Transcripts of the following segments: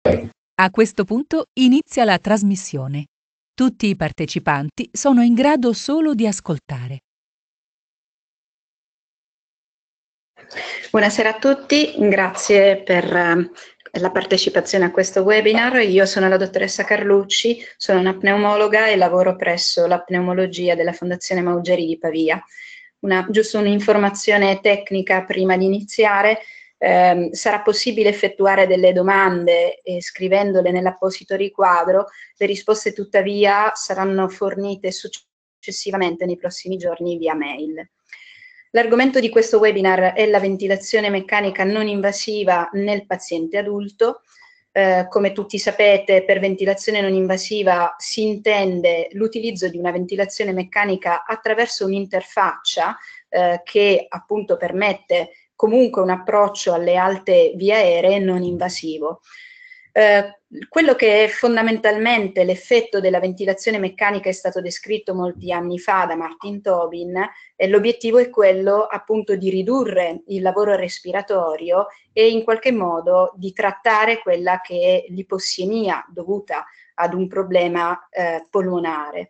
A questo punto inizia la trasmissione. Tutti i partecipanti sono in grado solo di ascoltare. Buonasera a tutti, grazie per la partecipazione a questo webinar. Io sono la dottoressa Carlucci, sono una pneumologa e lavoro presso la pneumologia della Fondazione Maugeri di Pavia. Giusto un'informazione tecnica prima di iniziare. Sarà possibile effettuare delle domande scrivendole nell'apposito riquadro, le risposte tuttavia saranno fornite successivamente nei prossimi giorni via mail. L'argomento di questo webinar è la ventilazione meccanica non invasiva nel paziente adulto. Come tutti sapete, per ventilazione non invasiva si intende l'utilizzo di una ventilazione meccanica attraverso un'interfaccia che appunto permette comunque un approccio alle alte vie aeree non invasivo. Quello che è fondamentalmente l'effetto della ventilazione meccanica è stato descritto molti anni fa da Martin Tobin, e l'obiettivo è quello appunto di ridurre il lavoro respiratorio e in qualche modo di trattare quella che è l'ipossemia dovuta ad un problema polmonare.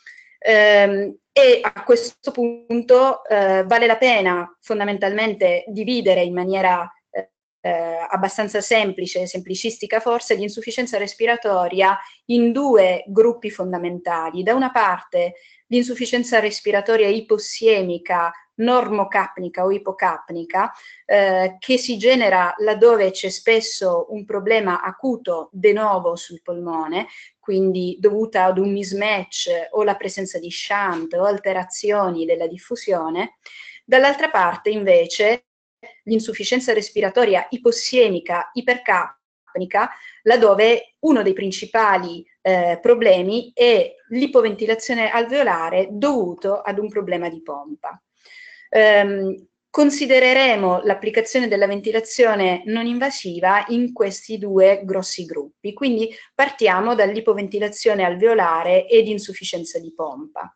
E a questo punto vale la pena fondamentalmente dividere in maniera abbastanza semplicistica forse, l'insufficienza respiratoria in due gruppi fondamentali. Da una parte l'insufficienza respiratoria ipossiemica, normocapnica o ipocapnica, che si genera laddove c'è spesso un problema acuto de novo sul polmone, quindi dovuta ad un mismatch o la presenza di shunt o alterazioni della diffusione. Dall'altra parte invece l'insufficienza respiratoria ipossiemica, ipercapnica, laddove uno dei principali problemi è l'ipoventilazione alveolare dovuto ad un problema di pompa. Considereremo l'applicazione della ventilazione non invasiva in questi due grossi gruppi, quindi partiamo dall'ipoventilazione alveolare ed insufficienza di pompa.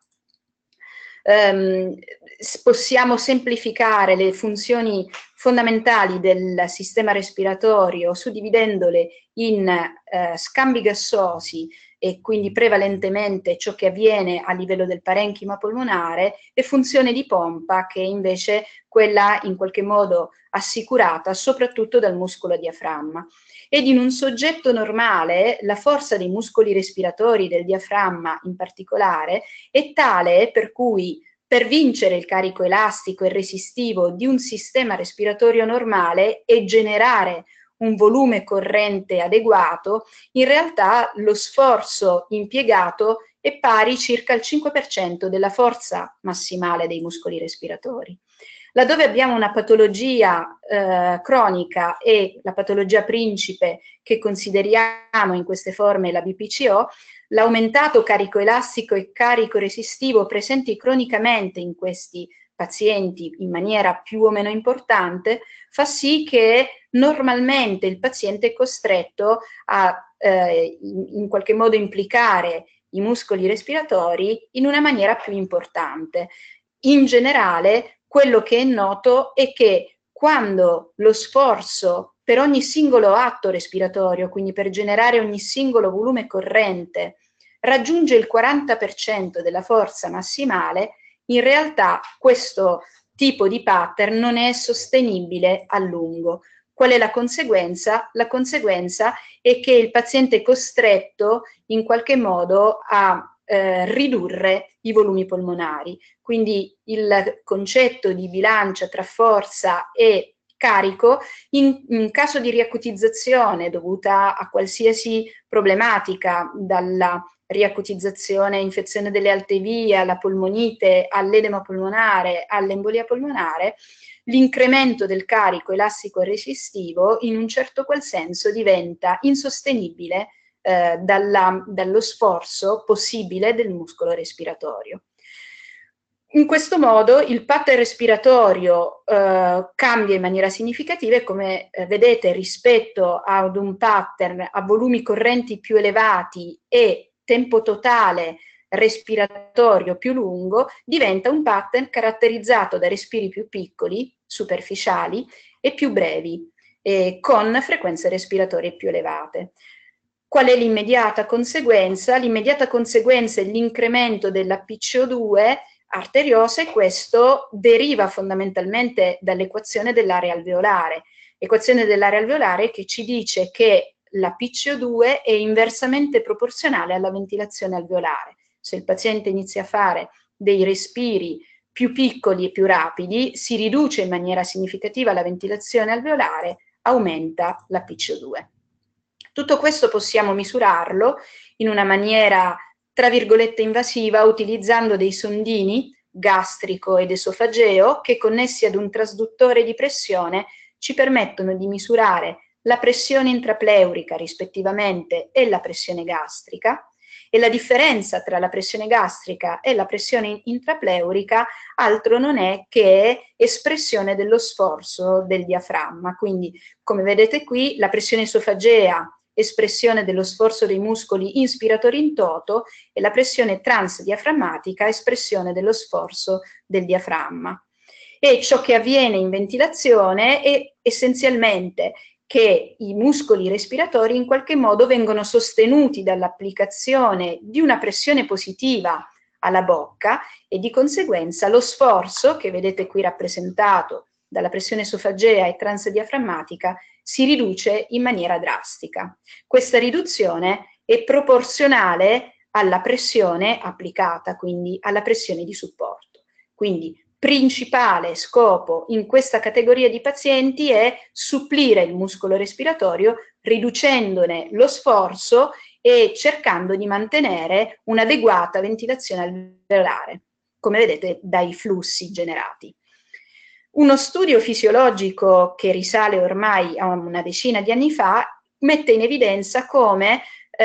Possiamo semplificare le funzioni fondamentali del sistema respiratorio suddividendole in scambi gassosi e quindi prevalentemente ciò che avviene a livello del parenchima polmonare, e funzione di pompa che è invece quella in qualche modo assicurata soprattutto dal muscolo diaframma. Ed in un soggetto normale la forza dei muscoli respiratori, del diaframma in particolare, è tale per cui per vincere il carico elastico e resistivo di un sistema respiratorio normale e generare un volume corrente adeguato, in realtà lo sforzo impiegato è pari circa al 5% della forza massimale dei muscoli respiratori. Laddove abbiamo una patologia cronica e la patologia principe che consideriamo in queste forme la BPCO, l'aumentato carico elastico e carico resistivo presenti cronicamente in questi pazienti in maniera più o meno importante fa sì che normalmente il paziente è costretto a in qualche modo implicare i muscoli respiratori in una maniera più importante. In generale, quello che è noto è che quando lo sforzo per ogni singolo atto respiratorio, quindi per generare ogni singolo volume corrente, raggiunge il 40% della forza massimale, in realtà questo tipo di pattern non è sostenibile a lungo. Qual è la conseguenza? La conseguenza è che il paziente è costretto in qualche modo a ridurre i volumi polmonari. Quindi il concetto di bilancia tra forza e carico in caso di riacutizzazione dovuta a qualsiasi problematica, dalla riacutizzazione, infezione delle alte vie, alla polmonite, all'edema polmonare, all'embolia polmonare, l'incremento del carico elastico e resistivo in un certo qual senso diventa insostenibile dallo sforzo possibile del muscolo respiratorio. In questo modo il pattern respiratorio cambia in maniera significativa e, come vedete, rispetto ad un pattern a volumi correnti più elevati e tempo totale respiratorio più lungo, diventa un pattern caratterizzato da respiri più piccoli, superficiali e più brevi. con frequenze respiratorie più elevate. Qual è l'immediata conseguenza? L'immediata conseguenza è l'incremento della PCO2 arteriosa, e questo deriva fondamentalmente dall'equazione dell'area alveolare. Equazione dell'area alveolare che ci dice che la PCO2 è inversamente proporzionale alla ventilazione alveolare. Se il paziente inizia a fare dei respiri più piccoli e più rapidi, si riduce in maniera significativa la ventilazione alveolare, aumenta la PCO2. Tutto questo possiamo misurarlo in una maniera, tra virgolette, invasiva, utilizzando dei sondini gastrico ed esofageo che, connessi ad un trasduttore di pressione, ci permettono di misurare la pressione intrapleurica rispettivamente e la pressione gastrica, e la differenza tra la pressione gastrica e la pressione intrapleurica altro non è che espressione dello sforzo del diaframma. Quindi, come vedete qui, la pressione esofagea, espressione dello sforzo dei muscoli inspiratori in toto, e la pressione transdiaframmatica, espressione dello sforzo del diaframma. E ciò che avviene in ventilazione è essenzialmente che i muscoli respiratori in qualche modo vengono sostenuti dall'applicazione di una pressione positiva alla bocca, e di conseguenza lo sforzo, che vedete qui rappresentato dalla pressione esofagea e transdiaframmatica, si riduce in maniera drastica. Questa riduzione è proporzionale alla pressione applicata, quindi alla pressione di supporto. Quindi principale scopo in questa categoria di pazienti è supplire il muscolo respiratorio riducendone lo sforzo e cercando di mantenere un'adeguata ventilazione alveolare, come vedete dai flussi generati. Uno studio fisiologico che risale ormai a una decina di anni fa mette in evidenza come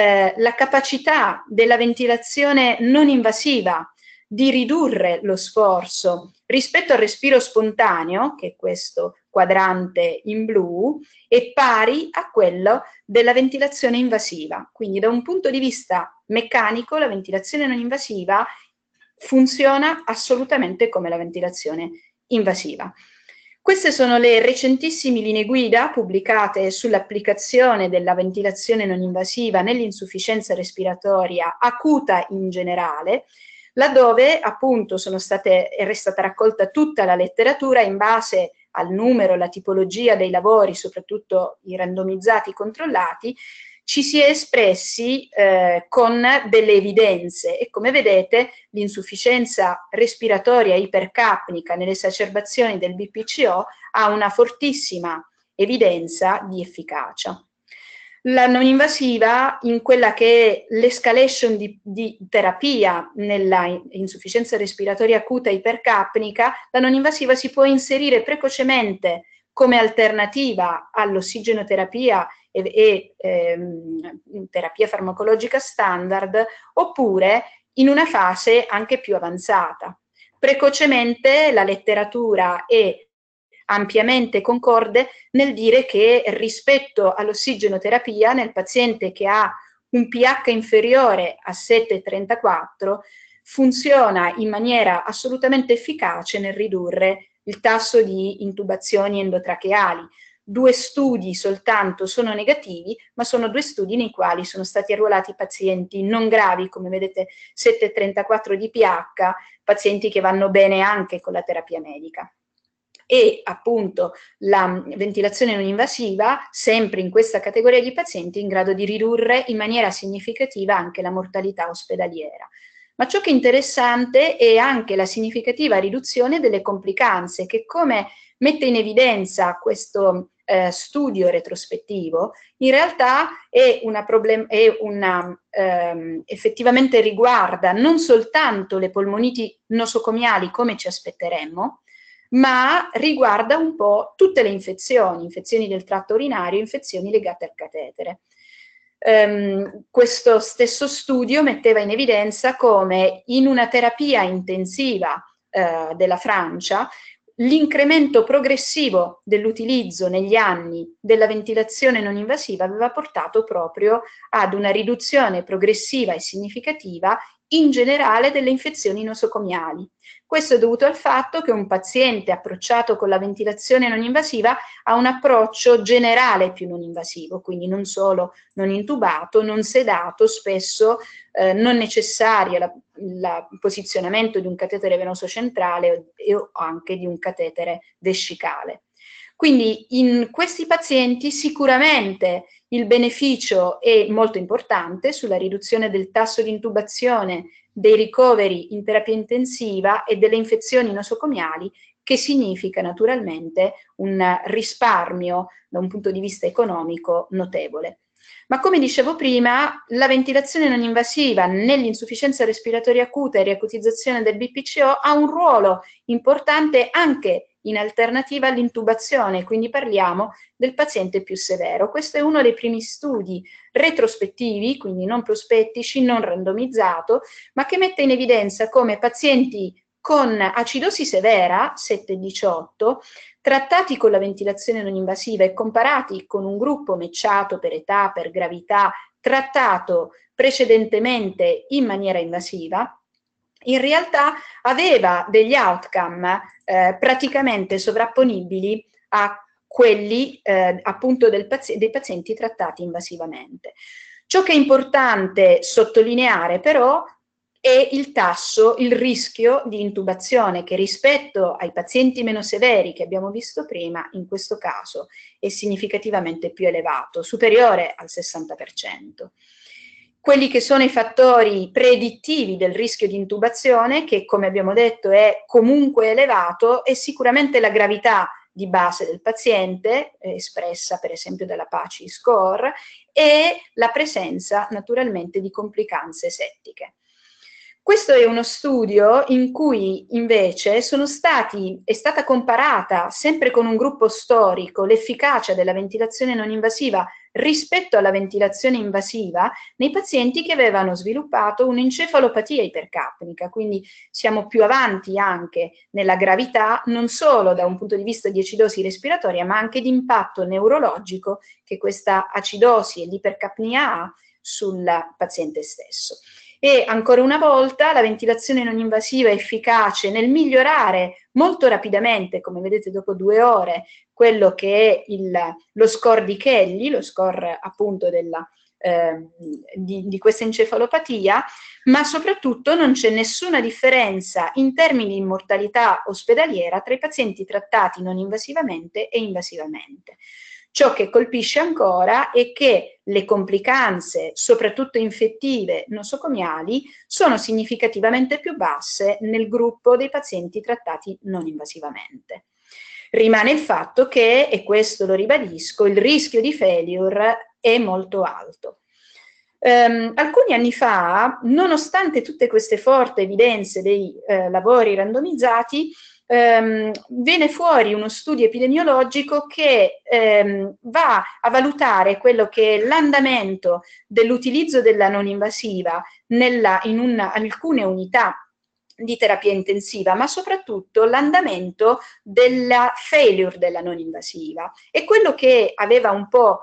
la capacità della ventilazione non invasiva di ridurre lo sforzo rispetto al respiro spontaneo, che è questo quadrante in blu, è pari a quello della ventilazione invasiva. Quindi da un punto di vista meccanico la ventilazione non invasiva funziona assolutamente come la ventilazione invasiva. Queste sono le recentissime linee guida pubblicate sull'applicazione della ventilazione non invasiva nell'insufficienza respiratoria acuta in generale, laddove appunto è stata raccolta tutta la letteratura in base al numero, la tipologia dei lavori, soprattutto i randomizzati controllati, ci si è espressi con delle evidenze, e come vedete l'insufficienza respiratoria ipercapnica nelle esacerbazioni del BPCO ha una fortissima evidenza di efficacia. La non invasiva, in quella che è l'escalation di terapia nella insufficienza respiratoria acuta ipercapnica, la non invasiva si può inserire precocemente come alternativa all'ossigenoterapia e terapia farmacologica standard, oppure in una fase anche più avanzata. Precocemente la letteratura è ampiamente concorde nel dire che rispetto all'ossigenoterapia nel paziente che ha un pH inferiore a 7,34 funziona in maniera assolutamente efficace nel ridurre il tasso di intubazioni endotracheali. 2 studi soltanto sono negativi, ma sono 2 studi nei quali sono stati arruolati pazienti non gravi, come vedete 7,34 di pH, pazienti che vanno bene anche con la terapia medica. E appunto la ventilazione non invasiva, sempre in questa categoria di pazienti, è in grado di ridurre in maniera significativa anche la mortalità ospedaliera. Ma ciò che è interessante è anche la significativa riduzione delle complicanze, che, come mette in evidenza questo studio retrospettivo, in realtà effettivamente riguarda non soltanto le polmoniti nosocomiali come ci aspetteremmo, ma riguarda un po' tutte le infezioni del tratto urinario, infezioni legate al catetere. Questo stesso studio metteva in evidenza come in una terapia intensiva della Francia l'incremento progressivo dell'utilizzo negli anni della ventilazione non invasiva aveva portato proprio ad una riduzione progressiva e significativa in generale delle infezioni nosocomiali. Questo è dovuto al fatto che un paziente approcciato con la ventilazione non invasiva ha un approccio generale più non invasivo, quindi non solo non intubato, non sedato, spesso non necessario il posizionamento di un catetere venoso centrale o anche di un catetere vescicale. Quindi in questi pazienti sicuramente il beneficio è molto importante sulla riduzione del tasso di intubazione, dei ricoveri in terapia intensiva e delle infezioni nosocomiali, che significa naturalmente un risparmio da un punto di vista economico notevole. Ma come dicevo prima, la ventilazione non invasiva nell'insufficienza respiratoria acuta e riacutizzazione del BPCO ha un ruolo importante anche in alternativa all'intubazione, quindi parliamo del paziente più severo. Questo è uno dei primi studi retrospettivi, quindi non prospettici, non randomizzato, ma che mette in evidenza come pazienti con acidosi severa, 7-18, trattati con la ventilazione non invasiva e comparati con un gruppo matchato per età, per gravità, trattato precedentemente in maniera invasiva, in realtà aveva degli outcome praticamente sovrapponibili a quelli appunto dei pazienti trattati invasivamente. Ciò che è importante sottolineare però è il tasso, il rischio di intubazione, che rispetto ai pazienti meno severi che abbiamo visto prima, in questo caso è significativamente più elevato, superiore al 60%. Quelli che sono i fattori predittivi del rischio di intubazione, che come abbiamo detto è comunque elevato, è sicuramente la gravità di base del paziente, espressa per esempio dalla PACI score, e la presenza naturalmente di complicanze settiche. Questo è uno studio in cui invece è stata comparata, sempre con un gruppo storico, l'efficacia della ventilazione non invasiva rispetto alla ventilazione invasiva nei pazienti che avevano sviluppato un'encefalopatia ipercapnica, quindi siamo più avanti anche nella gravità, non solo da un punto di vista di acidosi respiratoria, ma anche di impatto neurologico che questa acidosi e l'ipercapnia ha sul paziente stesso. E ancora una volta la ventilazione non invasiva è efficace nel migliorare molto rapidamente, come vedete dopo 2 ore, quello che è lo score di Kelly, lo score appunto di questa encefalopatia, ma soprattutto non c'è nessuna differenza in termini di mortalità ospedaliera tra i pazienti trattati non invasivamente e invasivamente. Ciò che colpisce ancora è che le complicanze, soprattutto infettive nosocomiali, sono significativamente più basse nel gruppo dei pazienti trattati non invasivamente. Rimane il fatto che, e questo lo ribadisco, il rischio di failure è molto alto. Alcuni anni fa, nonostante tutte queste forti evidenze dei lavori randomizzati, viene fuori uno studio epidemiologico che va a valutare quello che è l'andamento dell'utilizzo della non invasiva in alcune unità di terapia intensiva, ma soprattutto l'andamento della failure della non invasiva. E quello che aveva un po'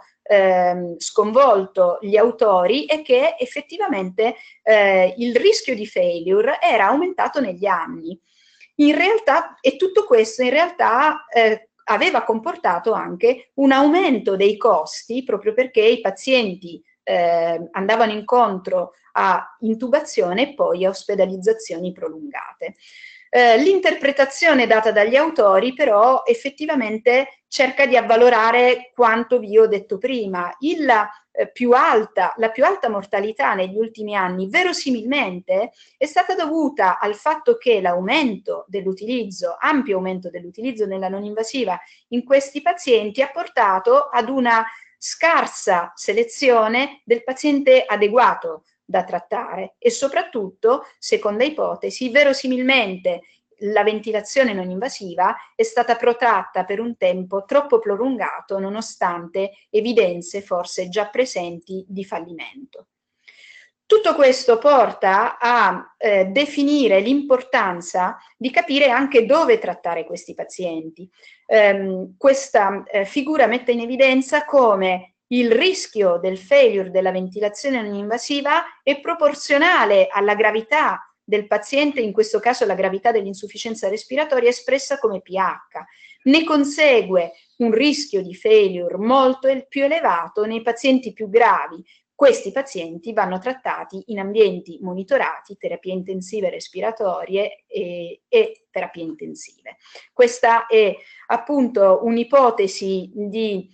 sconvolto gli autori è che effettivamente il rischio di failure era aumentato negli anni. In realtà, e tutto questo in realtà aveva comportato anche un aumento dei costi, proprio perché i pazienti andavano incontro a intubazione e poi a ospedalizzazioni prolungate. L'interpretazione data dagli autori però effettivamente cerca di avvalorare quanto vi ho detto prima. La più alta mortalità negli ultimi anni verosimilmente è stata dovuta al fatto che l'aumento dell'utilizzo, ampio aumento dell'utilizzo nella non invasiva in questi pazienti ha portato ad una scarsa selezione del paziente adeguato da trattare e soprattutto, seconda ipotesi, verosimilmente la ventilazione non invasiva è stata protratta per un tempo troppo prolungato nonostante evidenze forse già presenti di fallimento. Tutto questo porta a definire l'importanza di capire anche dove trattare questi pazienti. Questa figura mette in evidenza come il rischio del failure della ventilazione non invasiva è proporzionale alla gravità del paziente, in questo caso la gravità dell'insufficienza respiratoria espressa come pH. Ne consegue un rischio di failure molto più elevato nei pazienti più gravi. Questi pazienti vanno trattati in ambienti monitorati, terapie intensive respiratorie e terapie intensive. Questa è appunto un'ipotesi di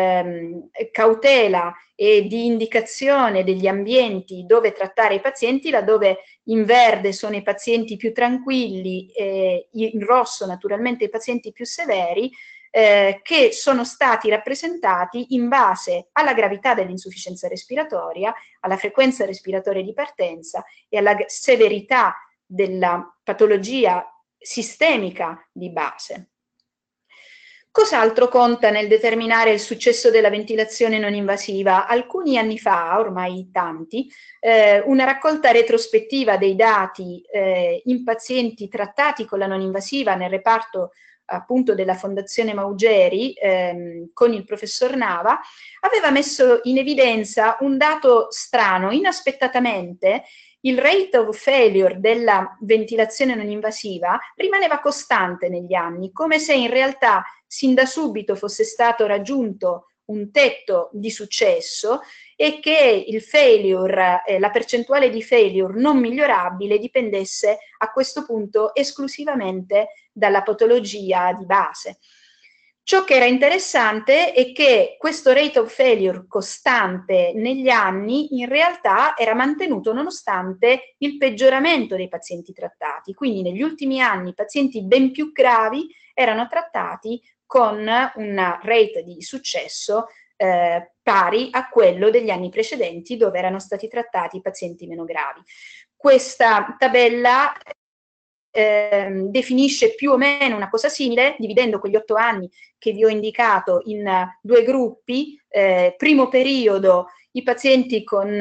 cautela e di indicazione degli ambienti dove trattare i pazienti, laddove in verde sono i pazienti più tranquilli, in rosso naturalmente i pazienti più severi, che sono stati rappresentati in base alla gravità dell'insufficienza respiratoria, alla frequenza respiratoria di partenza e alla severità della patologia sistemica di base. Cos'altro conta nel determinare il successo della ventilazione non invasiva? Alcuni anni fa, ormai tanti, una raccolta retrospettiva dei dati in pazienti trattati con la non invasiva nel reparto appunto della Fondazione Maugeri con il professor Nava, aveva messo in evidenza un dato strano. Inaspettatamente il rate of failure della ventilazione non invasiva rimaneva costante negli anni, come se in realtà sin da subito fosse stato raggiunto un tetto di successo e che il failure, la percentuale di failure non migliorabile dipendesse a questo punto esclusivamente dalla patologia di base. Ciò che era interessante è che questo rate of failure costante negli anni in realtà era mantenuto nonostante il peggioramento dei pazienti trattati. Quindi negli ultimi anni i pazienti ben più gravi erano trattati con un rate di successo pari a quello degli anni precedenti dove erano stati trattati i pazienti meno gravi. Questa tabella definisce più o meno una cosa simile, dividendo quegli 8 anni che vi ho indicato in due gruppi. Primo periodo, i pazienti con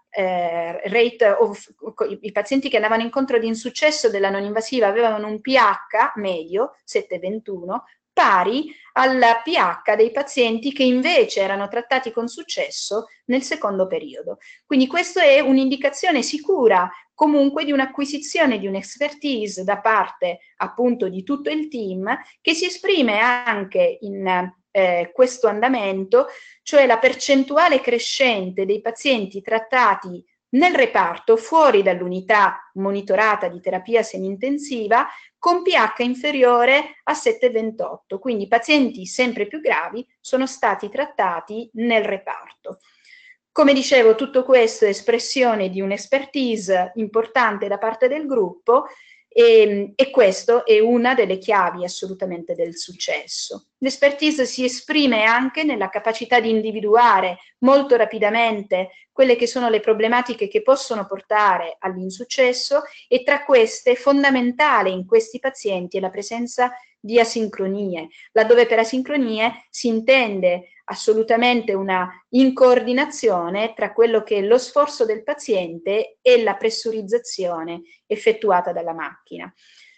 i pazienti che andavano incontro di insuccesso della non invasiva avevano un pH medio 7,21 pari al pH dei pazienti che invece erano trattati con successo nel secondo periodo. Quindi questa è un'indicazione sicura comunque di un'acquisizione di un'expertise da parte appunto di tutto il team, che si esprime anche in questo andamento, cioè la percentuale crescente dei pazienti trattati nel reparto fuori dall'unità monitorata di terapia semi-intensiva con pH inferiore a 7,28, quindi pazienti sempre più gravi sono stati trattati nel reparto. Come dicevo, tutto questo è espressione di un'expertise importante da parte del gruppo e questo è una delle chiavi assolutamente del successo. L'expertise si esprime anche nella capacità di individuare molto rapidamente quelle che sono le problematiche che possono portare all'insuccesso e tra queste fondamentale in questi pazienti è la presenza di asincronie, laddove per asincronie si intende assolutamente una incoordinazione tra quello che è lo sforzo del paziente e la pressurizzazione effettuata dalla macchina.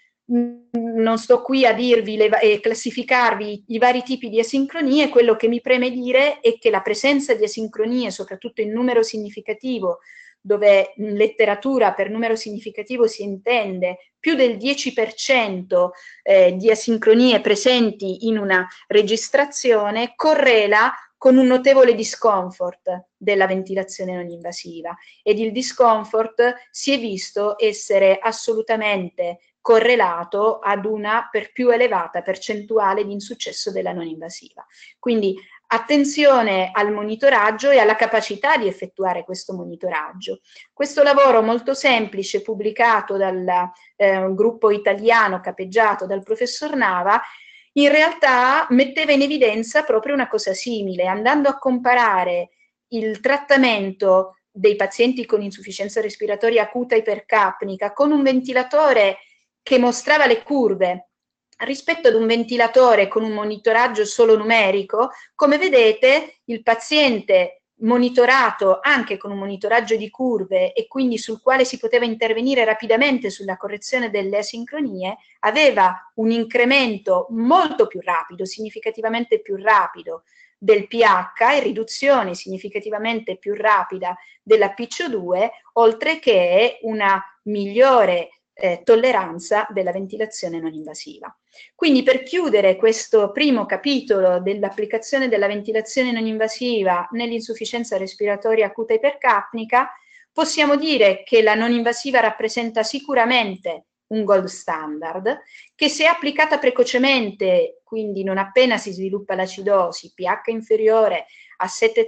Non sto qui a dirvi e classificarvi i vari tipi di asincronie, quello che mi preme dire è che la presenza di asincronie, soprattutto in numero significativo, dove in letteratura per numero significativo si intende più del 10% di asincronie presenti in una registrazione, correla con un notevole discomfort della ventilazione non invasiva ed il discomfort si è visto essere assolutamente correlato ad una più elevata percentuale di insuccesso della non invasiva. Quindi attenzione al monitoraggio e alla capacità di effettuare questo monitoraggio. Questo lavoro molto semplice pubblicato dal gruppo italiano capeggiato dal professor Nava in realtà metteva in evidenza proprio una cosa simile, andando a comparare il trattamento dei pazienti con insufficienza respiratoria acuta ipercapnica con un ventilatore che mostrava le curve rispetto ad un ventilatore con un monitoraggio solo numerico. Come vedete, il paziente monitorato anche con un monitoraggio di curve e quindi sul quale si poteva intervenire rapidamente sulla correzione delle asincronie, aveva un incremento molto più rapido, significativamente più rapido del pH e riduzione significativamente più rapida della PCO2, oltre che una migliore tolleranza della ventilazione non invasiva. Quindi, per chiudere questo primo capitolo dell'applicazione della ventilazione non invasiva nell'insufficienza respiratoria acuta ipercapnica, possiamo dire che la non invasiva rappresenta sicuramente un gold standard, che se applicata precocemente, quindi non appena si sviluppa l'acidosi, pH inferiore a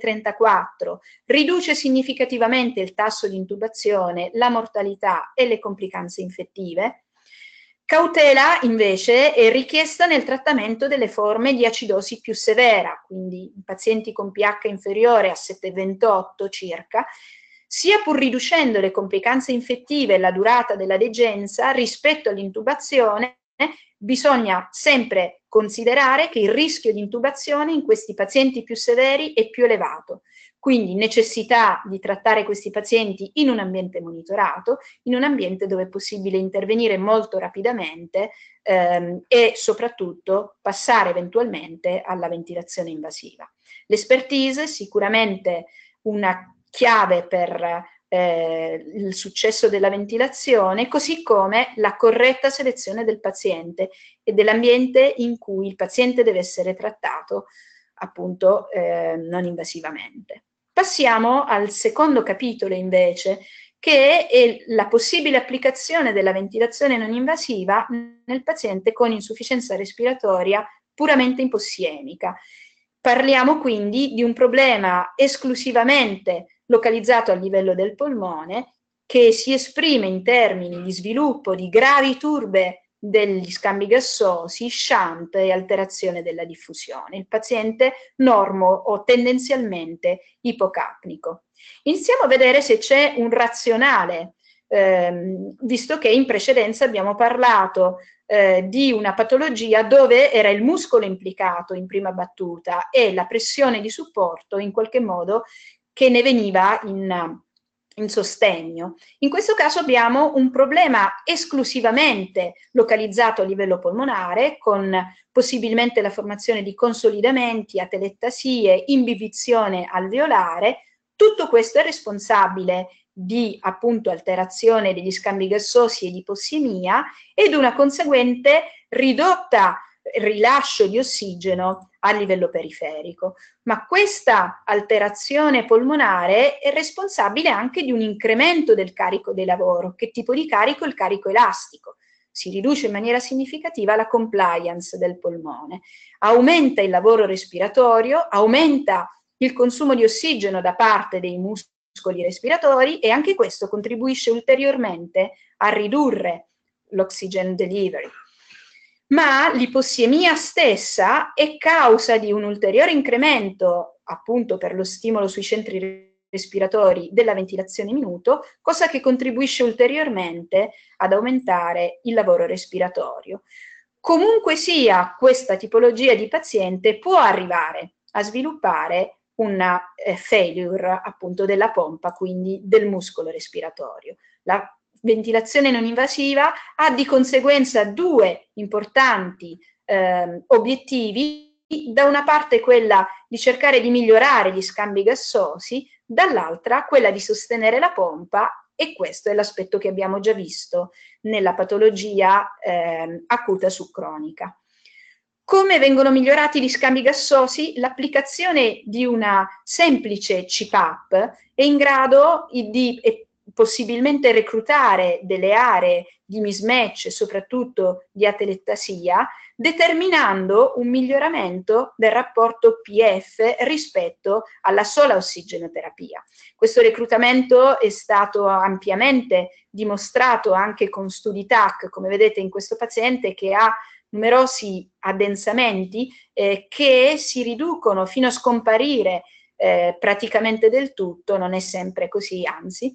7,34, riduce significativamente il tasso di intubazione, la mortalità e le complicanze infettive. Cautela invece è richiesta nel trattamento delle forme di acidosi più severa, quindi in pazienti con pH inferiore a 7,28 circa, sia pur riducendo le complicanze infettive e la durata della degenza rispetto all'intubazione, bisogna sempre considerare che il rischio di intubazione in questi pazienti più severi è più elevato. Quindi necessità di trattare questi pazienti in un ambiente monitorato, in un ambiente dove è possibile intervenire molto rapidamente e soprattutto passare eventualmente alla ventilazione invasiva. L'expertise sicuramente una chiave per il successo della ventilazione, così come la corretta selezione del paziente e dell'ambiente in cui il paziente deve essere trattato, appunto non invasivamente. Passiamo al secondo capitolo invece, che è la possibile applicazione della ventilazione non invasiva nel paziente con insufficienza respiratoria puramente ipossiemica. Parliamo quindi di un problema esclusivamente localizzato a livello del polmone, che si esprime in termini di sviluppo di gravi turbe degli scambi gassosi, shunt e alterazione della diffusione. Il paziente normo o tendenzialmente ipocapnico. Iniziamo a vedere se c'è un razionale, visto che in precedenza abbiamo parlato di una patologia dove era il muscolo implicato in prima battuta e la pressione di supporto in qualche modo che ne veniva in sostegno. In questo caso abbiamo un problema esclusivamente localizzato a livello polmonare, con possibilmente la formazione di consolidamenti, atelettasie, imbibizione alveolare. Tutto questo è responsabile di appunto alterazione degli scambi gassosi e di ipossemia ed una conseguente ridotta rilascio di ossigeno a livello periferico. Ma questa alterazione polmonare è responsabile anche di un incremento del carico di lavoro. Che tipo di carico? Il carico elastico. Si riduce in maniera significativa la compliance del polmone, aumenta il lavoro respiratorio, aumenta il consumo di ossigeno da parte dei muscoli respiratori e anche questo contribuisce ulteriormente a ridurre l'oxygen delivery. Ma l'ipossemia stessa è causa di un ulteriore incremento, appunto per lo stimolo sui centri respiratori, della ventilazione minuto, cosa che contribuisce ulteriormente ad aumentare il lavoro respiratorio. Comunque sia, questa tipologia di paziente può arrivare a sviluppare una failure appunto della pompa, quindi del muscolo respiratorio. La ventilazione non invasiva ha di conseguenza due importanti obiettivi: da una parte quella di cercare di migliorare gli scambi gassosi, dall'altra quella di sostenere la pompa, e questo è l'aspetto che abbiamo già visto nella patologia acuta subcronica. Come vengono migliorati gli scambi gassosi? L'applicazione di una semplice CPAP è in grado di possibilmente reclutare delle aree di mismatch, soprattutto di atelettasia, determinando un miglioramento del rapporto PF rispetto alla sola ossigenoterapia. Questo reclutamento è stato ampiamente dimostrato anche con studi TAC, come vedete in questo paziente che ha numerosi addensamenti che si riducono fino a scomparire praticamente del tutto. Non è sempre così, anzi.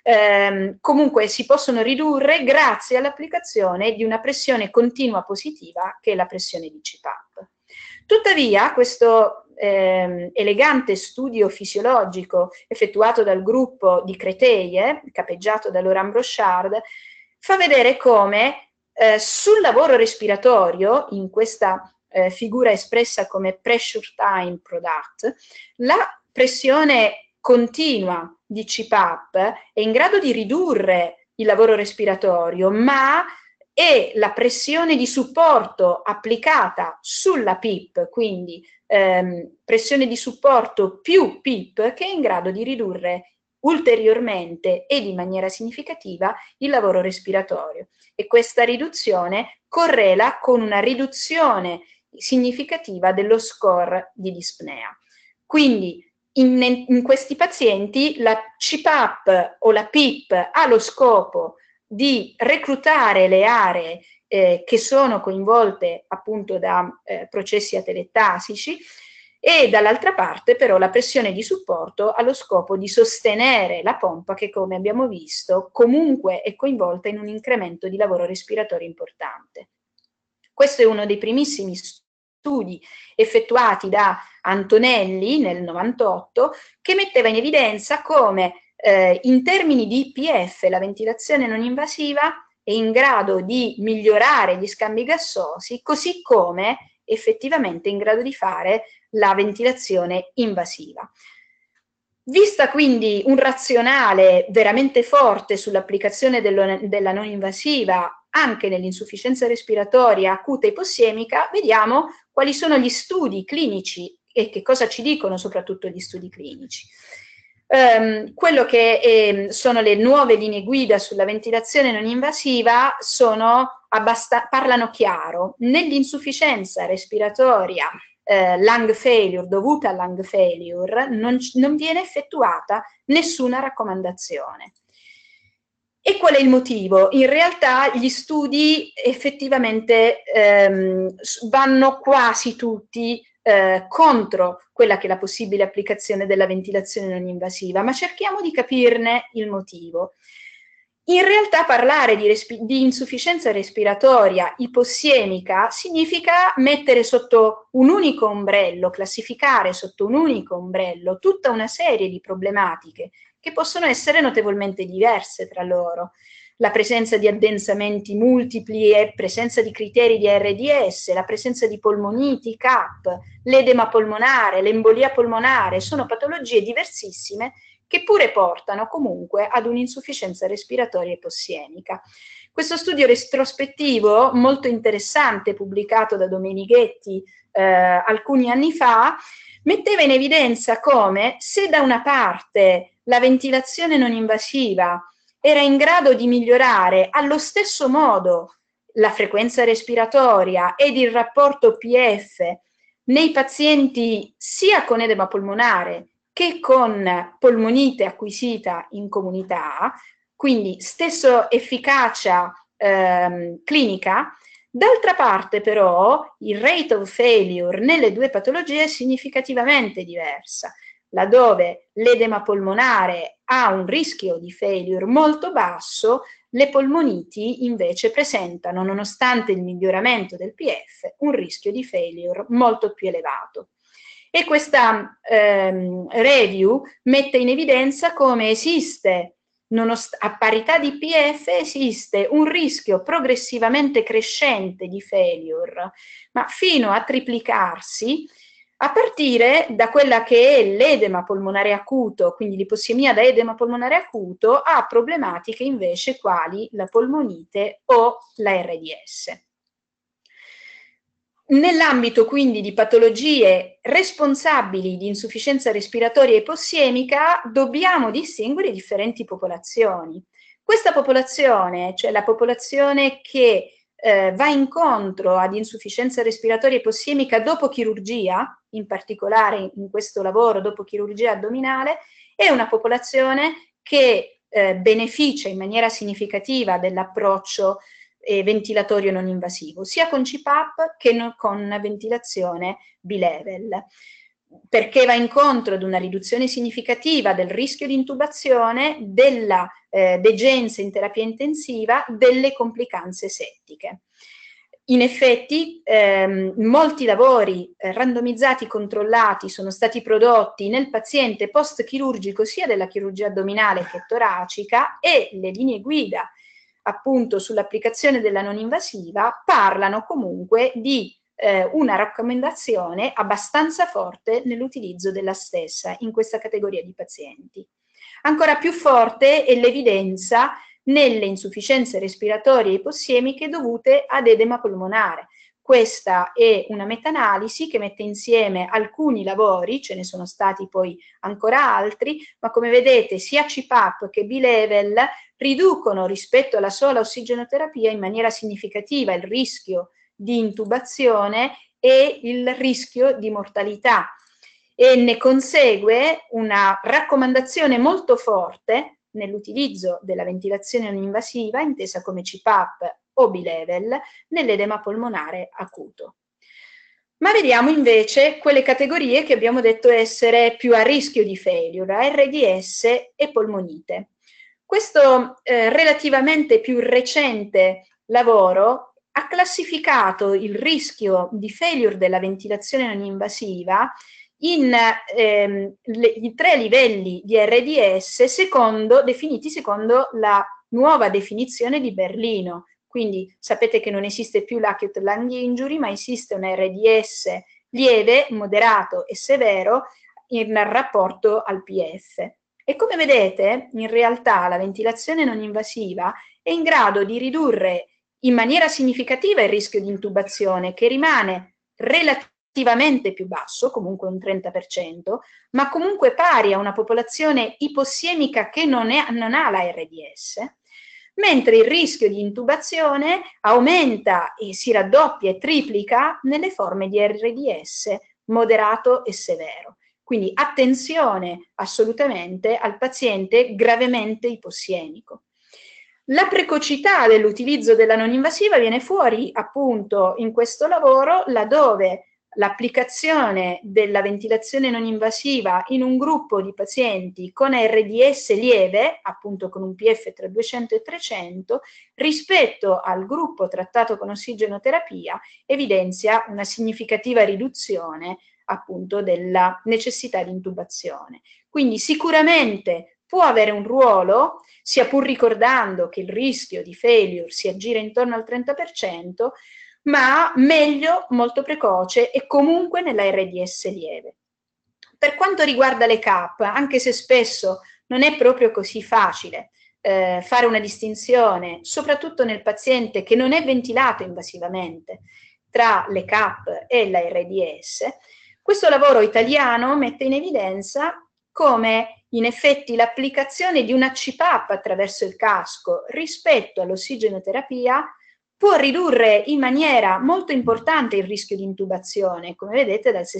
Comunque si possono ridurre grazie all'applicazione di una pressione continua positiva, che è la pressione di CPAP. Tuttavia, questo elegante studio fisiologico effettuato dal gruppo di Créteil, capeggiato da Laurent Brochard, fa vedere come sul lavoro respiratorio, in questa figura espressa come pressure time product, la pressione continua di CPAP è in grado di ridurre il lavoro respiratorio, ma è la pressione di supporto applicata sulla PIP, quindi pressione di supporto più PIP, che è in grado di ridurre ulteriormente ed in maniera significativa il lavoro respiratorio. E questa riduzione correla con una riduzione significativa dello score di dispnea. Quindi in questi pazienti la CPAP o la PIP ha lo scopo di reclutare le aree che sono coinvolte appunto da processi atelettasici, e dall'altra parte però la pressione di supporto ha lo scopo di sostenere la pompa che, come abbiamo visto, comunque è coinvolta in un incremento di lavoro respiratorio importante. Questo è uno dei primissimi studi effettuati da Antonelli nel 98, che metteva in evidenza come in termini di IPF la ventilazione non invasiva è in grado di migliorare gli scambi gassosi, così come effettivamente in grado di fare la ventilazione invasiva. Vista quindi un razionale veramente forte sull'applicazione della non invasiva anche nell'insufficienza respiratoria acuta ipossemica, vediamo quali sono gli studi clinici e che cosa ci dicono soprattutto gli studi clinici. Quello che sono le nuove linee guida sulla ventilazione non invasiva parlano chiaro. Nell'insufficienza respiratoria lung failure, dovuta a lung failure, non viene effettuata nessuna raccomandazione. E qual è il motivo? In realtà gli studi effettivamente vanno quasi tutti contro quella che è la possibile applicazione della ventilazione non invasiva, ma cerchiamo di capirne il motivo. In realtà parlare di insufficienza respiratoria ipossemica significa mettere sotto un unico ombrello, classificare sotto un unico ombrello tutta una serie di problematiche che possono essere notevolmente diverse tra loro. La presenza di addensamenti multipli e presenza di criteri di ARDS, la presenza di polmoniti, CAP, l'edema polmonare, l'embolia polmonare, sono patologie diversissime che pure portano comunque ad un'insufficienza respiratoria ipossemica. Questo studio retrospettivo molto interessante, pubblicato da Domenighetti alcuni anni fa, metteva in evidenza come, se da una parte la ventilazione non invasiva era in grado di migliorare allo stesso modo la frequenza respiratoria ed il rapporto PF nei pazienti sia con edema polmonare che con polmonite acquisita in comunità, quindi stessa efficacia clinica. D'altra parte però il rate of failure nelle due patologie è significativamente diversa, laddove l'edema polmonare ha un rischio di failure molto basso, le polmoniti invece presentano, nonostante il miglioramento del PF, un rischio di failure molto più elevato. E questa review mette in evidenza come esiste, a parità di PF, esiste un rischio progressivamente crescente di failure, ma fino a triplicarsi a partire da quella che è l'edema polmonare acuto, quindi l'ipossemia da edema polmonare acuto, a problematiche invece quali la polmonite o la RDS. Nell'ambito quindi di patologie responsabili di insufficienza respiratoria ipossemica dobbiamo distinguere differenti popolazioni. Questa popolazione, cioè la popolazione che va incontro ad insufficienza respiratoria ipossemica dopo chirurgia, in particolare in questo lavoro dopo chirurgia addominale, è una popolazione che beneficia in maniera significativa dell'approccio ventilatorio non invasivo, sia con CPAP che con ventilazione bilevel, perché va incontro ad una riduzione significativa del rischio di intubazione, della degenza in terapia intensiva, delle complicanze settiche. In effetti molti lavori randomizzati controllati sono stati prodotti nel paziente post-chirurgico sia della chirurgia addominale che toracica, e le linee guida appunto sull'applicazione della non invasiva parlano comunque di una raccomandazione abbastanza forte nell'utilizzo della stessa in questa categoria di pazienti. Ancora più forte è l'evidenza nelle insufficienze respiratorie ipossemiche dovute ad edema polmonare. Questa è una meta-analisi che mette insieme alcuni lavori, ce ne sono stati poi ancora altri, ma come vedete sia CPAP che B-Level riducono rispetto alla sola ossigenoterapia in maniera significativa il rischio di intubazione e il rischio di mortalità, e ne consegue una raccomandazione molto forte nell'utilizzo della ventilazione non invasiva, intesa come CPAP o B-Level, nell'edema polmonare acuto. Ma vediamo invece quelle categorie che abbiamo detto essere più a rischio di failure, ARDS e polmonite. Questo relativamente più recente lavoro ha classificato il rischio di failure della ventilazione non invasiva in i 3 livelli di RDS definiti secondo la nuova definizione di Berlino. Quindi sapete che non esiste più l'acute lung injury, ma esiste un RDS lieve, moderato e severo in rapporto al PF. E come vedete, in realtà la ventilazione non invasiva è in grado di ridurre in maniera significativa il rischio di intubazione, che rimane relativamente più basso, comunque un 30%, ma comunque pari a una popolazione ipossemica che non ha la RDS, mentre il rischio di intubazione aumenta e si raddoppia e triplica nelle forme di RDS moderato e severo. Quindi attenzione assolutamente al paziente gravemente ipossemico. La precocità dell'utilizzo della non invasiva viene fuori appunto in questo lavoro, laddove l'applicazione della ventilazione non invasiva in un gruppo di pazienti con RDS lieve, appunto con un PF tra 200 e 300, rispetto al gruppo trattato con ossigenoterapia, evidenzia una significativa riduzione appunto della necessità di intubazione. Quindi sicuramente può avere un ruolo, sia pur ricordando che il rischio di failure si aggira intorno al 30%, ma meglio molto precoce e comunque nella RDS lieve. Per quanto riguarda le CAP, anche se spesso non è proprio così facile fare una distinzione, soprattutto nel paziente che non è ventilato invasivamente, tra le CAP e la RDS, questo lavoro italiano mette in evidenza come in effetti l'applicazione di una CPAP attraverso il casco rispetto all'ossigenoterapia può ridurre in maniera molto importante il rischio di intubazione, come vedete dal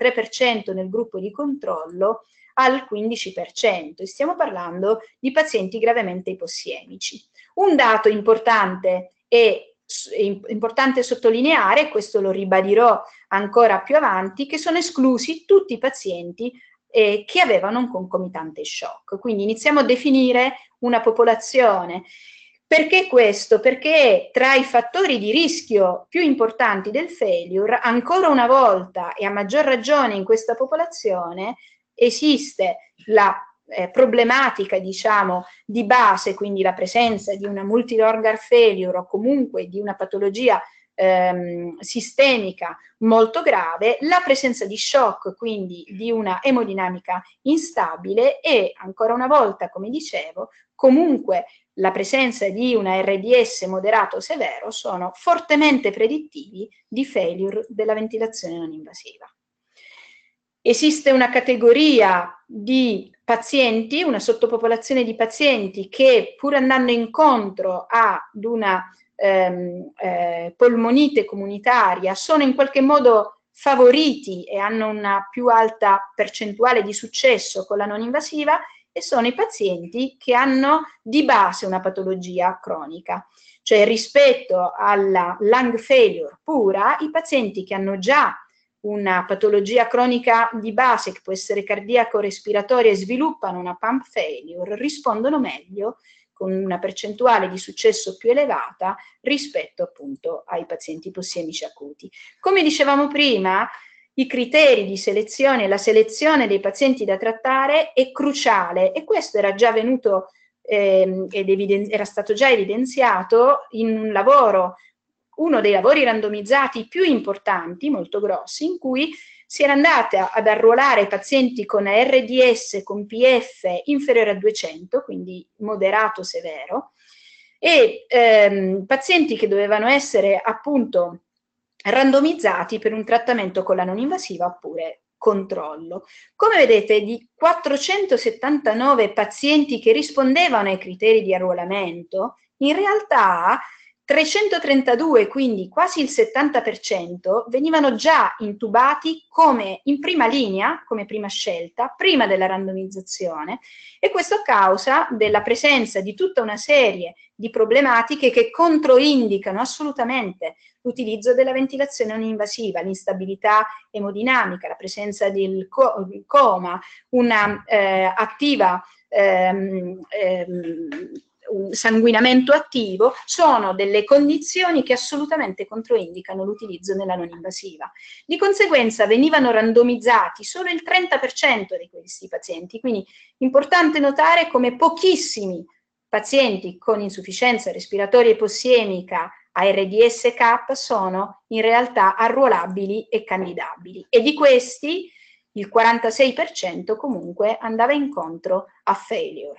63% nel gruppo di controllo al 15%. E stiamo parlando di pazienti gravemente ipossemici. Un dato importante è importante sottolineare, questo lo ribadirò ancora più avanti, che sono esclusi tutti i pazienti che avevano un concomitante shock. Quindi iniziamo a definire una popolazione. Perché questo? Perché tra i fattori di rischio più importanti del failure, ancora una volta e a maggior ragione in questa popolazione, esiste la problematica, diciamo, di base, quindi la presenza di una multi-organ failure o comunque di una patologia sistemica molto grave, la presenza di shock, quindi di una emodinamica instabile e, ancora una volta, come dicevo, comunque la presenza di una RDS moderato o severo sono fortemente predittivi di failure della ventilazione non invasiva. Esiste una categoria di pazienti, una sottopopolazione di pazienti che, pur andando incontro ad una polmonite comunitaria, sono in qualche modo favoriti e hanno una più alta percentuale di successo con la non invasiva, e sono i pazienti che hanno di base una patologia cronica. Cioè rispetto alla lung failure pura, i pazienti che hanno già una patologia cronica di base, che può essere cardiaco-respiratoria, e sviluppano una pump failure, rispondono meglio con una percentuale di successo più elevata rispetto appunto ai pazienti ipossemici acuti. Come dicevamo prima, i criteri di selezione, la selezione dei pazienti da trattare è cruciale, e questo era già venuto era stato già evidenziato in un lavoro uno dei lavori randomizzati più importanti, molto grossi, in cui si era andata ad arruolare pazienti con RDS con PF inferiore a 200, quindi moderato severo, e pazienti che dovevano essere appunto randomizzati per un trattamento con la non invasiva oppure controllo. Come vedete, di 479 pazienti che rispondevano ai criteri di arruolamento, in realtà 332, quindi quasi il 70%, venivano già intubati come in prima linea, come prima scelta, prima della randomizzazione, e questo a causa della presenza di tutta una serie di problematiche che controindicano assolutamente l'utilizzo della ventilazione non invasiva, l'instabilità emodinamica, la presenza del coma, una attiva un sanguinamento attivo, sono delle condizioni che assolutamente controindicano l'utilizzo nella non invasiva. Di conseguenza venivano randomizzati solo il 30% di questi pazienti, quindi importante notare come pochissimi pazienti con insufficienza respiratoria ipossemica a RDS-CAP sono in realtà arruolabili e candidabili, e di questi il 46% comunque andava incontro a failure.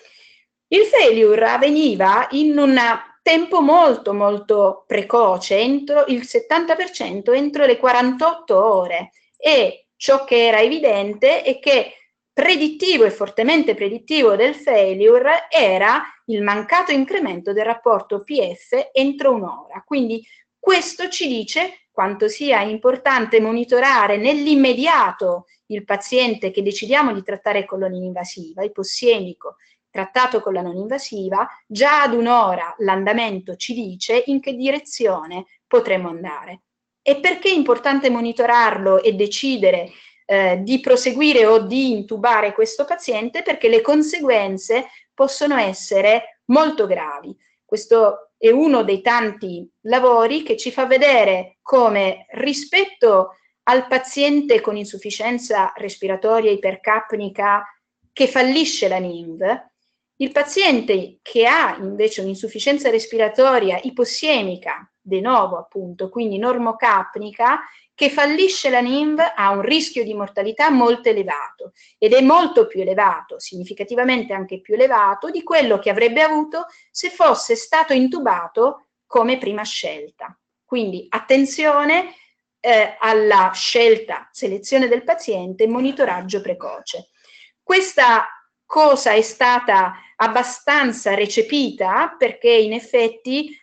Il failure avveniva in un tempo molto precoce, entro il 70% entro le 48 ore, e ciò che era evidente è che predittivo e fortemente predittivo del failure era il mancato incremento del rapporto PF entro un'ora. Quindi questo ci dice quanto sia importante monitorare nell'immediato il paziente che decidiamo di trattare con la non invasiva, ipossemico, trattato con la non invasiva, già ad un'ora l'andamento ci dice in che direzione potremo andare. E perché è importante monitorarlo e decidere di proseguire o di intubare questo paziente? Perché le conseguenze possono essere molto gravi. Questo è uno dei tanti lavori che ci fa vedere come rispetto al paziente con insufficienza respiratoria ipercapnica che fallisce la NIV, il paziente che ha invece un'insufficienza respiratoria ipossemica, de novo appunto, quindi normocapnica, che fallisce la NIV ha un rischio di mortalità molto elevato, ed è molto più elevato, significativamente anche più elevato, di quello che avrebbe avuto se fosse stato intubato come prima scelta. Quindi attenzione alla scelta, selezione del paziente, monitoraggio precoce. Questa cosa è stata abbastanza recepita perché in effetti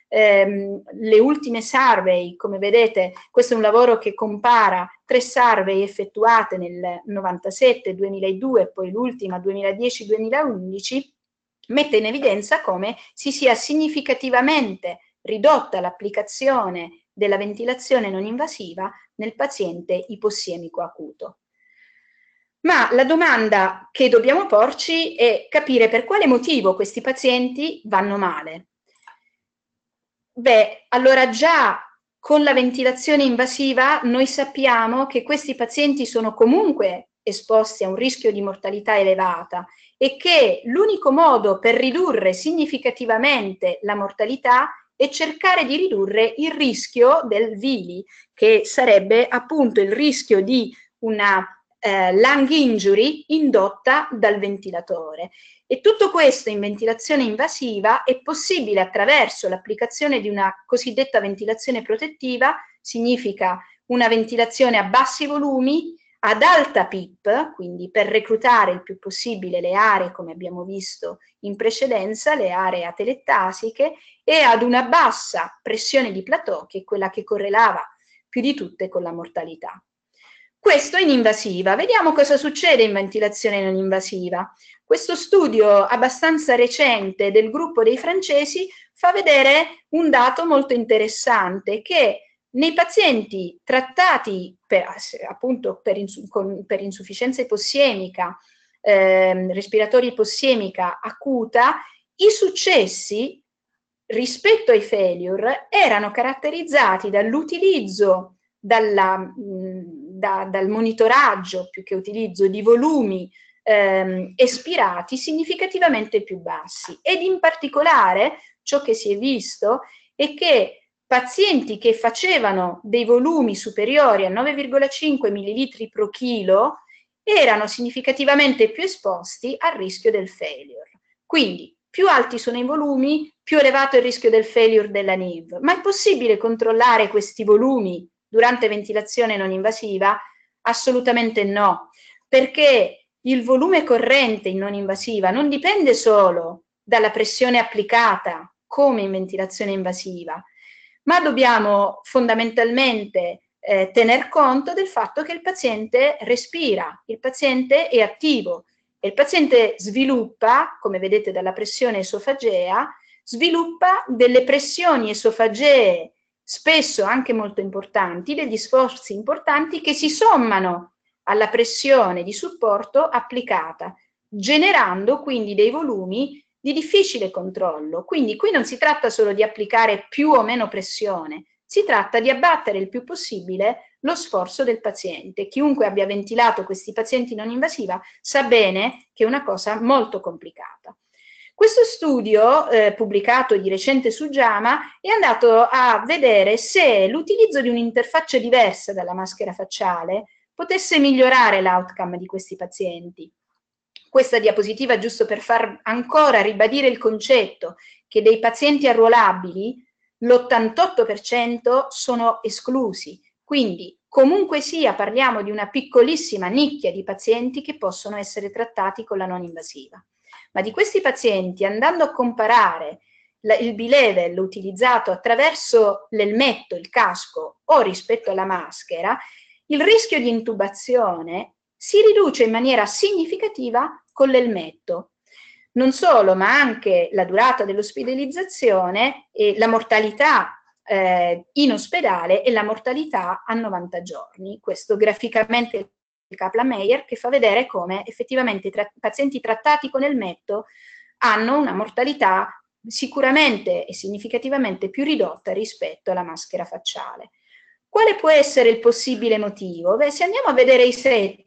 le ultime survey, come vedete, questo è un lavoro che compara 3 survey effettuate nel 97, 2002 e poi l'ultima 2010-2011, mette in evidenza come si sia significativamente ridotta l'applicazione della ventilazione non invasiva nel paziente ipossemico acuto. Ma la domanda che dobbiamo porci è capire per quale motivo questi pazienti vanno male. Beh, allora già con la ventilazione invasiva noi sappiamo che questi pazienti sono comunque esposti a un rischio di mortalità elevata e che l'unico modo per ridurre significativamente la mortalità è cercare di ridurre il rischio del VILI, che sarebbe appunto il rischio di una lung injury indotta dal ventilatore. E tutto questo in ventilazione invasiva è possibile attraverso l'applicazione di una cosiddetta ventilazione protettiva, significa una ventilazione a bassi volumi, ad alta PIP, quindi per reclutare il più possibile le aree, come abbiamo visto in precedenza, le aree atelettasiche, e ad una bassa pressione di plateau, che è quella che correlava più di tutte con la mortalità. Questo in invasiva. Vediamo cosa succede in ventilazione non invasiva. Questo studio abbastanza recente del gruppo dei francesi fa vedere un dato molto interessante, che nei pazienti trattati appunto per insufficienza ipossemica, respiratoria ipossemica acuta, i successi rispetto ai failure erano caratterizzati dall'utilizzo dal monitoraggio, più che utilizzo, di volumi espirati significativamente più bassi. Ed in particolare ciò che si è visto è che pazienti che facevano dei volumi superiori a 9,5 ml pro chilo erano significativamente più esposti al rischio del failure. Quindi più alti sono i volumi, più elevato è il rischio del failure della NIV. Ma è possibile controllare questi volumi durante ventilazione non invasiva? Assolutamente no, perché il volume corrente in non invasiva non dipende solo dalla pressione applicata come in ventilazione invasiva, ma dobbiamo fondamentalmente tener conto del fatto che il paziente respira, il paziente è attivo e il paziente sviluppa, come vedete dalla pressione esofagea, sviluppa delle pressioni esofagee spesso anche molto importanti, degli sforzi importanti che si sommano alla pressione di supporto applicata, generando quindi dei volumi di difficile controllo. Quindi qui non si tratta solo di applicare più o meno pressione, si tratta di abbattere il più possibile lo sforzo del paziente. Chiunque abbia ventilato questi pazienti non invasiva sa bene che è una cosa molto complicata. Questo studio, pubblicato di recente su JAMA, è andato a vedere se l'utilizzo di un'interfaccia diversa dalla maschera facciale potesse migliorare l'outcome di questi pazienti. Questa diapositiva giusto per far ancora ribadire il concetto che dei pazienti arruolabili l'88% sono esclusi, quindi comunque sia parliamo di una piccolissima nicchia di pazienti che possono essere trattati con la non invasiva. Ma di questi pazienti, andando a comparare il B-level utilizzato attraverso l'elmetto, il casco o rispetto alla maschera, il rischio di intubazione si riduce in maniera significativa con l'elmetto. Non solo, ma anche la durata dell'ospedalizzazione e la mortalità in ospedale e la mortalità a 90 giorni. Questo graficamente il Kaplan-Meier che fa vedere come effettivamente i pazienti trattati con elmetto hanno una mortalità sicuramente e significativamente più ridotta rispetto alla maschera facciale. Quale può essere il possibile motivo? Beh, se andiamo a vedere i setting,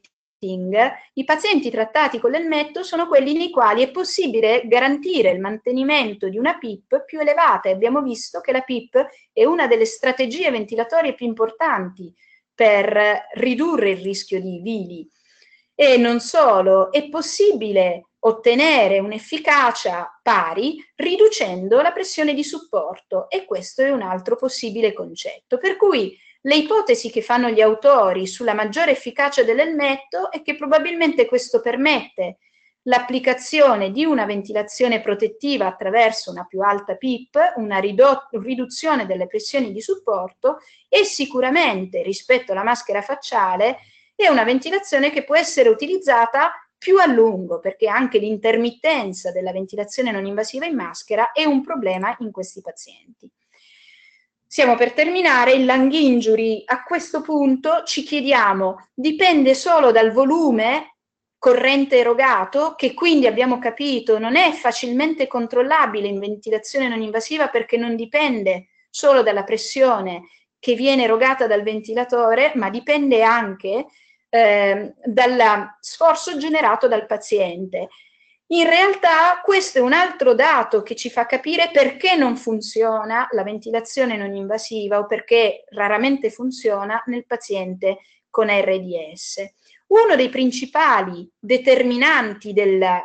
i pazienti trattati con l'elmetto sono quelli nei quali è possibile garantire il mantenimento di una PIP più elevata e abbiamo visto che la PIP è una delle strategie ventilatorie più importanti per ridurre il rischio di vili. E non solo, è possibile ottenere un'efficacia pari riducendo la pressione di supporto e questo è un altro possibile concetto. Per cui le ipotesi che fanno gli autori sulla maggiore efficacia dell'elmetto è che probabilmente questo permette l'applicazione di una ventilazione protettiva attraverso una più alta PIP, una riduzione delle pressioni di supporto e sicuramente rispetto alla maschera facciale è una ventilazione che può essere utilizzata più a lungo perché anche l'intermittenza della ventilazione non invasiva in maschera è un problema in questi pazienti. Siamo per terminare, il lung injury a questo punto ci chiediamo, dipende solo dal volume corrente erogato, che quindi abbiamo capito non è facilmente controllabile in ventilazione non invasiva perché non dipende solo dalla pressione che viene erogata dal ventilatore, ma dipende anche dal sforzo generato dal paziente. In realtà questo è un altro dato che ci fa capire perché non funziona la ventilazione non invasiva o perché raramente funziona nel paziente con RDS. Uno dei principali determinanti del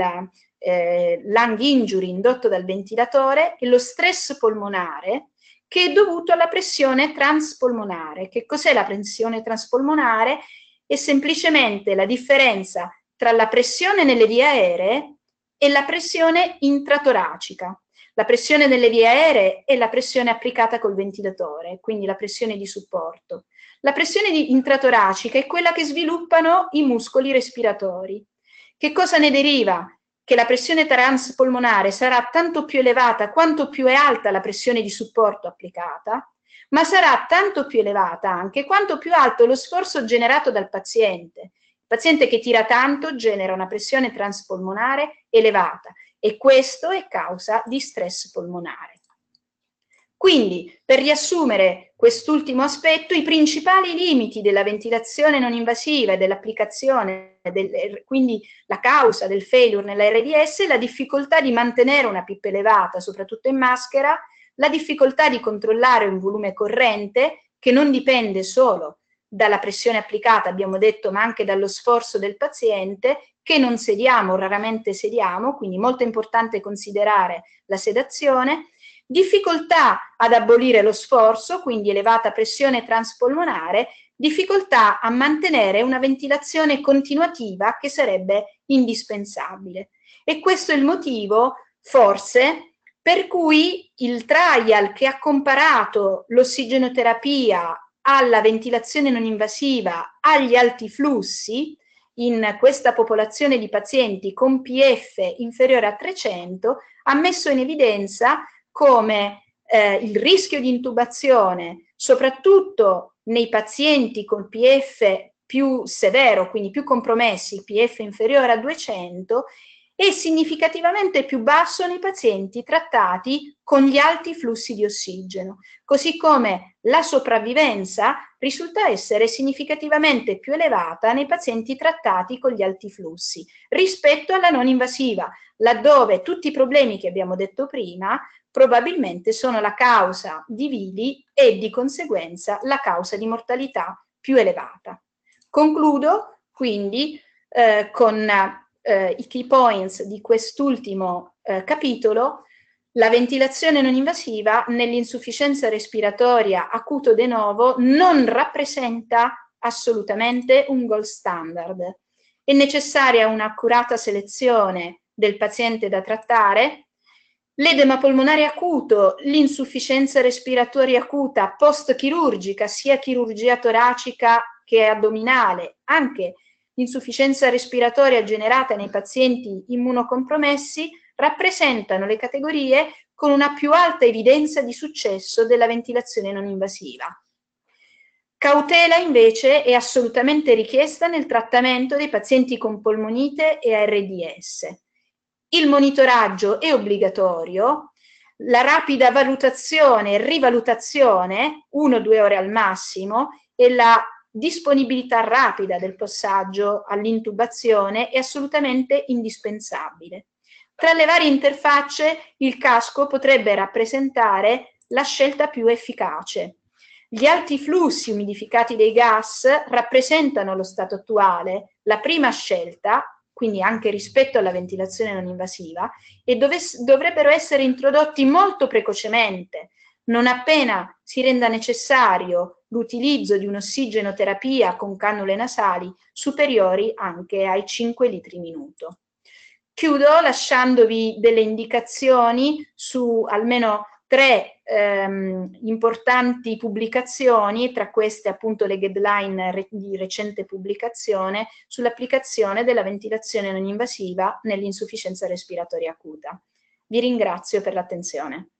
lung injury indotto dal ventilatore è lo stress polmonare che è dovuto alla pressione transpolmonare. Che cos'è la pressione transpolmonare? È semplicemente la differenza tra la pressione nelle vie aeree e la pressione intratoracica. La pressione nelle vie aeree è la pressione applicata col ventilatore, quindi la pressione di supporto. La pressione intratoracica è quella che sviluppano i muscoli respiratori. Che cosa ne deriva? Che la pressione transpolmonare sarà tanto più elevata quanto più è alta la pressione di supporto applicata, ma sarà tanto più elevata anche quanto più alto lo sforzo generato dal paziente. Il paziente che tira tanto genera una pressione transpolmonare elevata e questo è causa di stress polmonare. Quindi, per riassumere quest'ultimo aspetto, i principali limiti della ventilazione non invasiva e dell'applicazione, quindi la causa del failure nella RDS, la difficoltà di mantenere una PIP elevata, soprattutto in maschera, la difficoltà di controllare un volume corrente che non dipende solo dalla pressione applicata, abbiamo detto, ma anche dallo sforzo del paziente, che non sediamo, raramente sediamo, quindi molto importante considerare la sedazione, difficoltà ad abolire lo sforzo, quindi elevata pressione transpolmonare, difficoltà a mantenere una ventilazione continuativa che sarebbe indispensabile. E questo è il motivo, forse, per cui il trial che ha comparato l'ossigenoterapia alla ventilazione non invasiva agli alti flussi in questa popolazione di pazienti con PF inferiore a 300 ha messo in evidenza come il rischio di intubazione, soprattutto nei pazienti con PF più severo, quindi più compromessi, PF inferiore a 200, è significativamente più basso nei pazienti trattati con gli alti flussi di ossigeno, così come la sopravvivenza risulta essere significativamente più elevata nei pazienti trattati con gli alti flussi rispetto alla non invasiva, laddove tutti i problemi che abbiamo detto prima probabilmente sono la causa di vili e di conseguenza la causa di mortalità più elevata. Concludo quindi con i key points di quest'ultimo capitolo. La ventilazione non invasiva nell'insufficienza respiratoria acuto de novo non rappresenta assolutamente un gold standard. È necessaria un'accurata selezione del paziente da trattare. L'edema polmonare acuto, l'insufficienza respiratoria acuta post-chirurgica, sia chirurgia toracica che addominale, anche l'insufficienza respiratoria generata nei pazienti immunocompromessi, rappresentano le categorie con una più alta evidenza di successo della ventilazione non invasiva. Cautela invece è assolutamente richiesta nel trattamento dei pazienti con polmonite e ARDS. Il monitoraggio è obbligatorio, la rapida valutazione e rivalutazione, 1-2 ore al massimo, e la disponibilità rapida del passaggio all'intubazione è assolutamente indispensabile. Tra le varie interfacce, il casco potrebbe rappresentare la scelta più efficace. Gli alti flussi umidificati dei gas rappresentano allo stato attuale la prima scelta, quindi anche rispetto alla ventilazione non invasiva, e dovrebbero essere introdotti molto precocemente, non appena si renda necessario l'utilizzo di un'ossigenoterapia con cannule nasali superiori anche ai 5 litri minuto. Chiudo lasciandovi delle indicazioni su almeno 3 importanti pubblicazioni, tra queste appunto le guideline di recente pubblicazione sull'applicazione della ventilazione non invasiva nell'insufficienza respiratoria acuta. Vi ringrazio per l'attenzione.